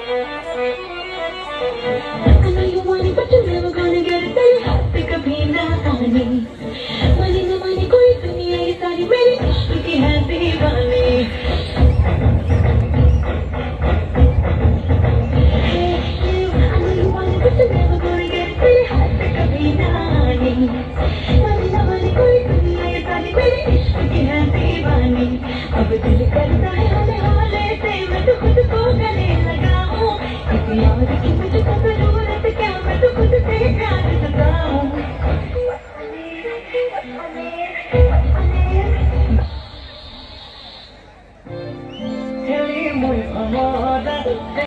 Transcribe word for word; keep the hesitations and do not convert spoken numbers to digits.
I know you want it, but you're never gonna get it. तेरे हाथ से कभी ना आने माने न माने कोई दुनिया ये सारी मेरे इश्क की है दीवानी. I know you want it, but you're never gonna get it. तेरे हाथ से कभी ना आने माने न माने कोई दुनिया ये सारी मेरे इश्क की है दीवानी. अब दिल करता है हौले हौले से मैं तो खुद को गले लगाऊं. किसी और की मुझको जरूरत क्या, मैं तो खुद से प्यार जताऊं. Tell me more,